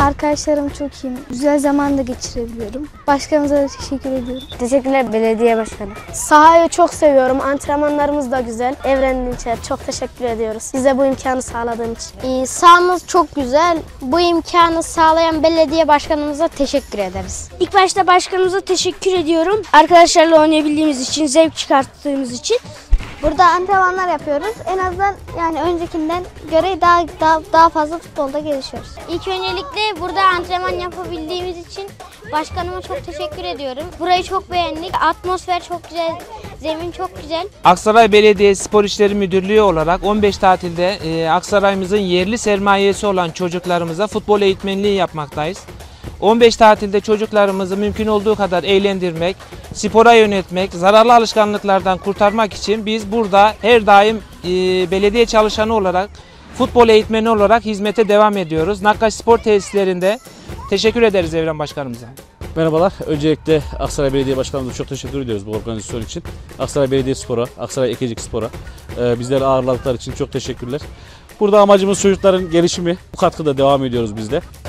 Arkadaşlarım çok iyi. Güzel zaman da geçirebiliyorum. Başkanımıza da teşekkür ediyorum. Teşekkürler belediye başkanı. Sahayı çok seviyorum. Antrenmanlarımız da güzel. Evren Dinçer çok teşekkür ediyoruz. Bize bu imkanı sağladığın için. Sahamız çok güzel. Bu imkanı sağlayan belediye başkanımıza teşekkür ederiz. İlk başta başkanımıza teşekkür ediyorum. Arkadaşlarla oynayabildiğimiz için, zevk çıkarttığımız için. Burada antrenmanlar yapıyoruz. En azından yani öncekinden göre daha fazla futbolda gelişiyoruz. İlk öncelikle burada antrenman yapabildiğimiz için başkanıma çok teşekkür ediyorum. Burayı çok beğendik. Atmosfer çok güzel, zemin çok güzel. Aksaray Belediye Spor İşleri Müdürlüğü olarak 15 tatilde Aksaray'ımızın yerli sermayesi olan çocuklarımıza futbol eğitmenliği yapmaktayız. 15 tatilde çocuklarımızı mümkün olduğu kadar eğlendirmek, spora yönetmek, zararlı alışkanlıklardan kurtarmak için biz burada her daim belediye çalışanı olarak, futbol eğitmeni olarak hizmete devam ediyoruz. Nakkaş Spor Tesislerinde teşekkür ederiz Evren Başkanımıza. Merhabalar. Öncelikle Aksaray Belediye Başkanımıza çok teşekkür ediyoruz bu organizasyon için. Aksaray Belediyespor'a, Aksaray Ekecik Spor'a bizleri ağırladıkları için çok teşekkürler. Burada amacımız çocukların gelişimi. Bu katkıda devam ediyoruz biz de.